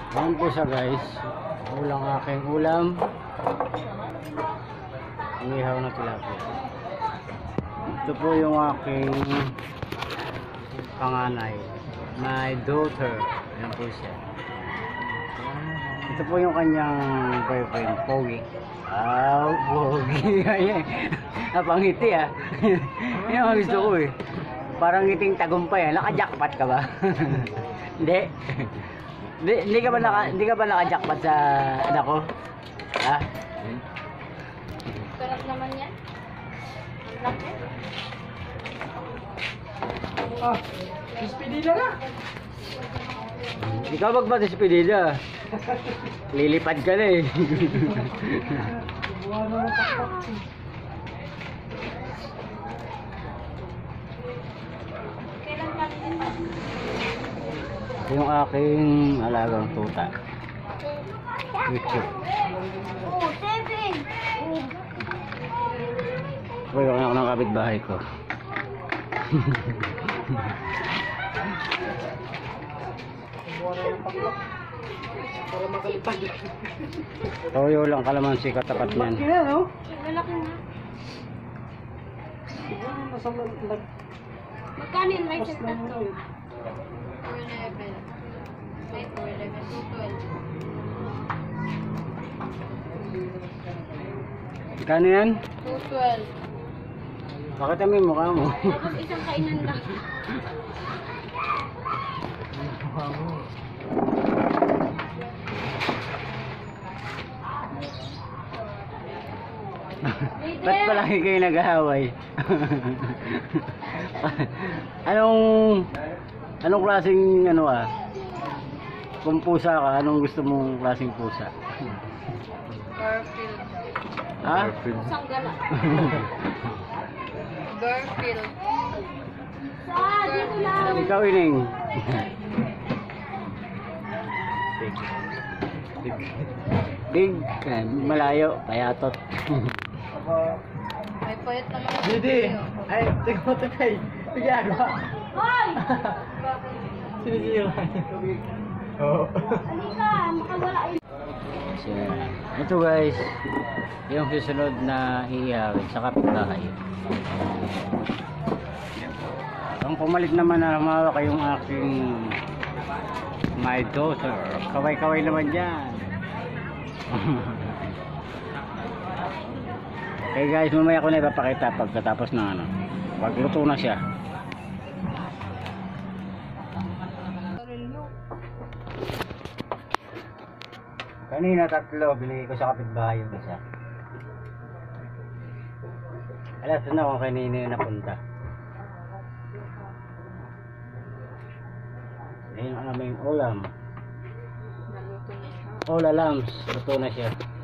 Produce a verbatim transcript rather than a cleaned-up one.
Ayan po siya guys. Ulang aking ulam. Umihaw na tilapia. Ito po yung aking panganay. My daughter. Ayan po siya. Ito po yung kanyang boyfriend, Pogi. Ah, Pogi. Napangiti ah. Yan ang gusto ko eh. Parang ngiting tagumpay ah. Naka-jackpot ka ba? Hindi. Hindi, hindi ka ba naka, hindi ka ba naka-jackpot sa anak ko? Ha? Sarap naman yan. Laki. Ah, despedida na. Ikaw magpa-despedida. Lilipad ka na eh. Buwan na ng pakpak. Kailan ka lilipad? Yung aking alagang tuta. YouTube. Oh, seven. Uy, ako na ako ng kapitbahay ko. Buwan na ng pakpak. Para makalipad. Toyo lang kalamansi katapat niyan. Malaki na, no? Malaki na. Buwan na sa lag. Magkano yung life Pas set na tatlo? mo yun. four eleven. May four eleven. two twelve. Kano yan? two twelve. Bakit kami mukha mo? Tapos isang kainan lang. Ba't palagi kayo nag-aaway? Anong Anong klaseng ano ah? Kung pusa ka, anong gusto mong klaseng pusa? Garfield. Ha? Pusang gala. Garfield. Ah, dito lang. Ikaw ining. Big, eh, malayo, kayatot. May payat naman. Didi! Ay, tingnan mo ito kay. Tigagawa. Hoy! Sinisira niya. Oo. Halika, makawala yun. So, ito guys, yung susunod na iihawin sa kapitbahay. Ang pumalit naman na humawak ay yung aking my daughter. Kaway-kaway naman dyan. Okay guys, mamaya ko na ipapakita pagkatapos ng ano. Pagluto na siya. Kanina tatlo, binigay ko sa kapitbahay yung isa. Alas na kung kanina yung napunta. Ayun ang aming ulam. Naluto na siya. Ulalams, luto na siya.